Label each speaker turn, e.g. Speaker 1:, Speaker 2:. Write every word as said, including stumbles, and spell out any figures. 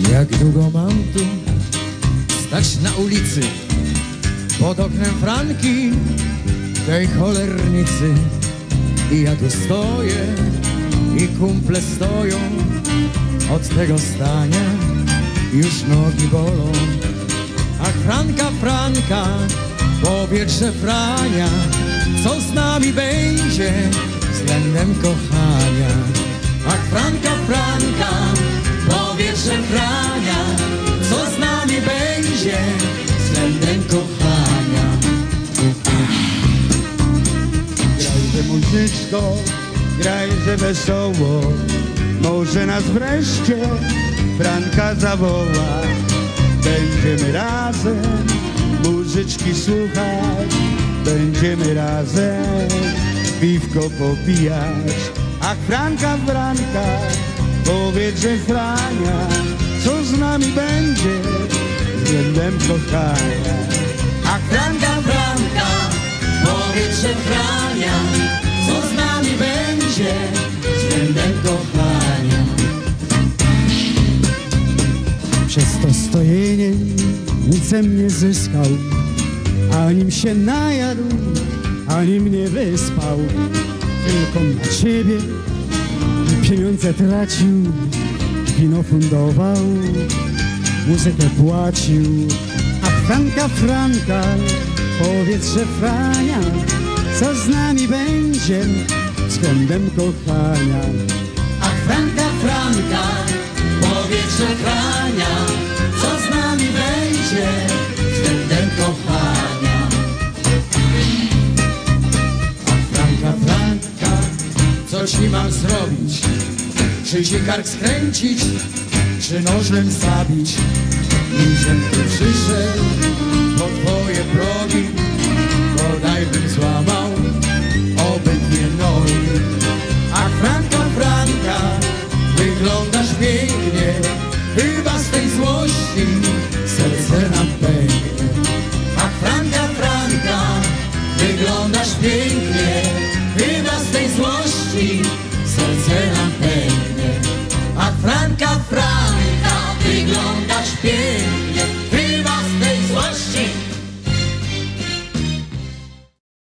Speaker 1: Jak długo mam tu stać na ulicy, pod oknem Franki, tej cholernicy. I ja tu stoję i kumple stoją, od tego stania już nogi bolą. Ach, Franka, Franka, powietrze Frania, co z nami będzie względem kochania? Ach, Franka, Franka, powietrze Frania, co z nami będzie względem kochania?
Speaker 2: Grajże muzyczko, grajże wesoło, może nas wreszcie Franka zawoła. Będziemy razem muzyczki słuchać, będziemy razem piwko popijać. Ach, Franka, Franka, powietrze Frania, co z nami będzie względem kochania?
Speaker 1: Ach, Franka, Franka, powietrze Frania, co z nami będzie względem kochania?
Speaker 2: Przez to stojenie nicem nie zyskał, anim się najadł, ani mnie wyspał. Tylko na ciebie pieniądze tracił, wino fundował, muzykę płacił. A Franka, Franka, powietrze Frania, co z nami będzie względem kochania?
Speaker 1: A Franka, Franka, powietrze Frania, co z nami będzie względem kochania? A Franka, Franka, co ci mam zrobić? Czy ci kark skręcić, czy nożem zabić? Niczym tu przyszedł po twoje progi,